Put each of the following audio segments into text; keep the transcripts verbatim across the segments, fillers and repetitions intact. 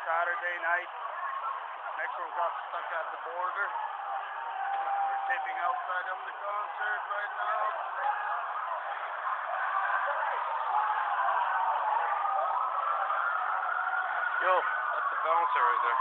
Saturday night. Necro got stuck at the border. We're taping outside of the concert right now. Yo, that's the bouncer right there.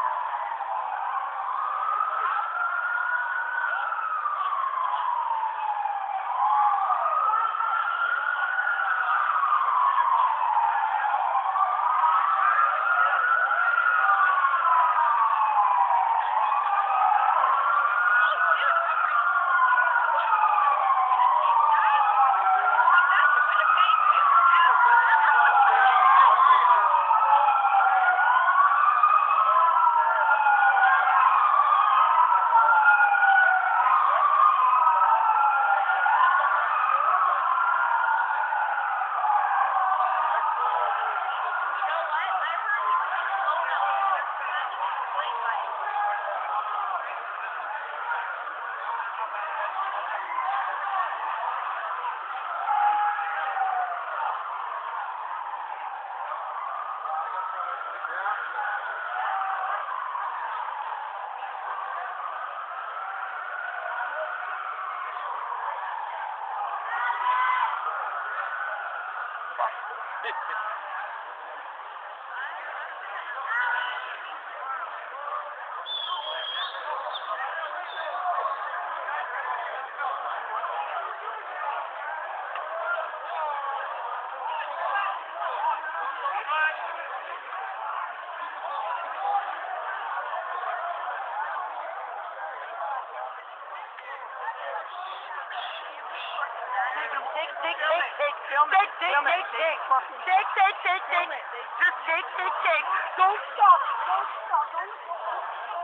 Take, take, take, take, film it. Take, take, take, take. Take, take, take, take. Just take, take, take. Don't stop. Don't stop. Don't stop.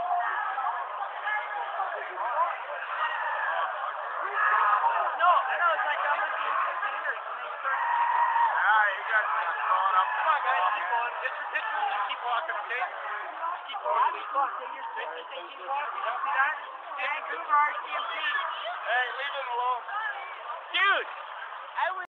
No, I know. It's like I'm looking at containers and they start kicking. Ah, you got that phone up. Come on, guys, keep going. Get your pictures and keep walking, okay? Just keep going. Keep walking. You're fifty. Keep walking. You see that? Vancouver R C M P. Hey, leave him alone. Dude, I was.